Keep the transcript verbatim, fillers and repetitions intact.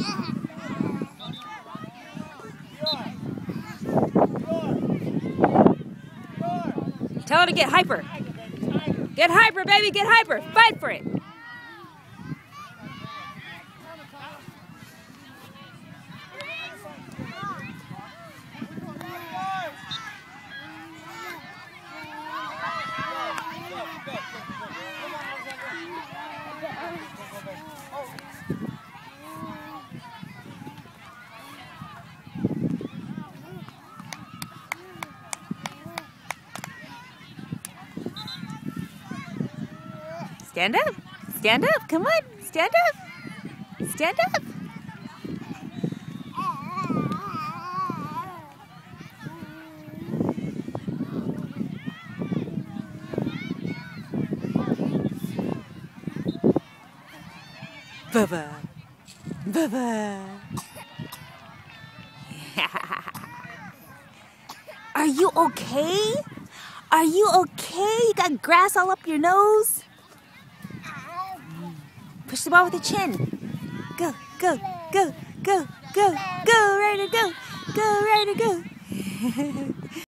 Tell her to get hyper. Get hyper, baby, get hyper. Fight for it. Stand up. Stand up. Come on. Stand up. Stand up. Bubba. Bubba. Are you okay? Are you okay? You got grass all up your nose? Push the ball with your chin. Go, go, go, go, go, go, ready to go. Go, ready to go.